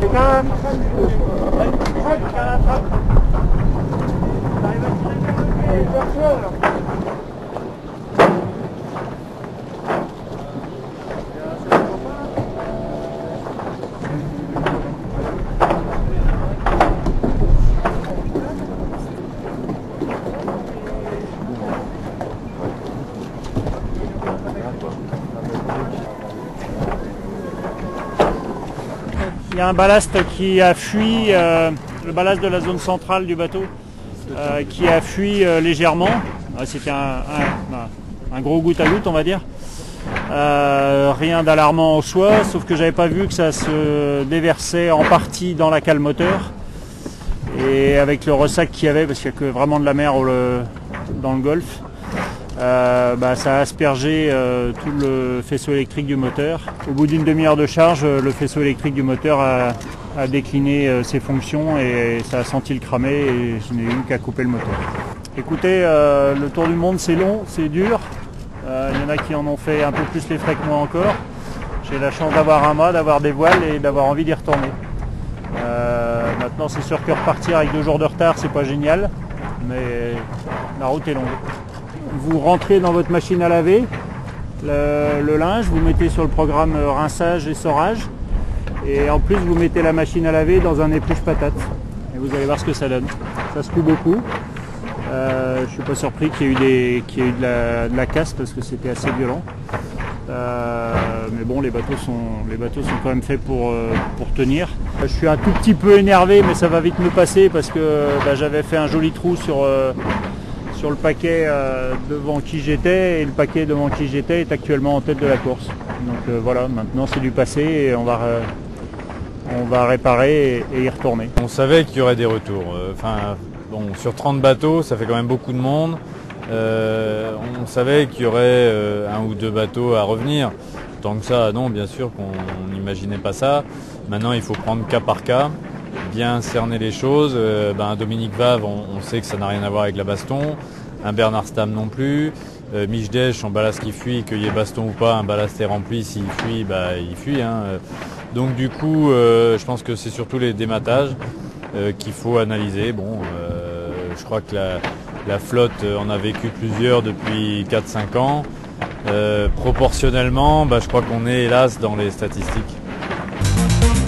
Il y a un ballast qui a fui, le ballast de la zone centrale du bateau, qui a fui légèrement. C'était un gros goutte à goutte, on va dire. Rien d'alarmant en soi, sauf que j'avais pas vu que ça se déversait en partie dans la cale moteur. Et avec le ressac qu'il y avait, parce qu'il n'y a que vraiment de la mer dans le golfe, ça a aspergé tout le faisceau électrique du moteur. Au bout d'une demi-heure de charge, le faisceau électrique du moteur a décliné ses fonctions et ça a senti le cramer et je n'ai eu qu'à couper le moteur. Écoutez, le tour du monde c'est long, c'est dur. Il y en a qui en ont fait un peu plus les frais que moi encore. J'ai la chance d'avoir un mât, d'avoir des voiles et d'avoir envie d'y retourner. Maintenant c'est sûr que repartir avec 2 jours de retard c'est pas génial, mais la route est longue. Vous rentrez dans votre machine à laver, le linge, vous mettez sur le programme rinçage et sorage. Et en plus vous mettez la machine à laver dans un épluche patate. Et vous allez voir ce que ça donne. Ça secoue beaucoup. Je ne suis pas surpris qu'il y ait eu de la casse parce que c'était assez violent. Mais bon, les bateaux sont quand même faits pour tenir. Je suis un tout petit peu énervé, mais ça va vite me passer parce que j'avais fait un joli trou sur le paquet devant qui j'étais, et le paquet devant qui j'étais est actuellement en tête de la course. Donc voilà, maintenant c'est du passé et on va réparer et y retourner. On savait qu'il y aurait des retours. Sur 30 bateaux, ça fait quand même beaucoup de monde. On savait qu'il y aurait 1 ou 2 bateaux à revenir. Tant que ça, non, bien sûr qu'on n'imaginait pas ça. Maintenant, il faut prendre cas par cas, bien cerner les choses. Un Dominique Vave, on sait que ça n'a rien à voir avec la baston. Un Bernard Stam non plus. Michdech, en ballast qui fuit, qu'il y ait baston ou pas, un ballast est rempli. S'il fuit, il fuit. Donc du coup, je pense que c'est surtout les dématages qu'il faut analyser. Je crois que la flotte en a vécu plusieurs depuis 4-5 ans. Proportionnellement, je crois qu'on est hélas dans les statistiques.